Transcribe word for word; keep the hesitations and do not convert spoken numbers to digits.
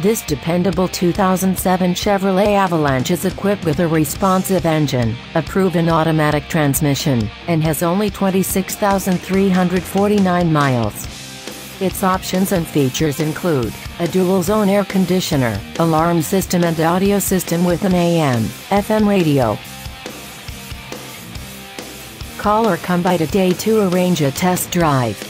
This dependable two thousand seven Chevrolet Avalanche is equipped with a responsive engine, a proven automatic transmission, and has only twenty-six thousand three hundred forty-nine miles. Its options and features include a dual-zone air conditioner, alarm system and audio system with an A M F M radio. Call or come by today to arrange a test drive.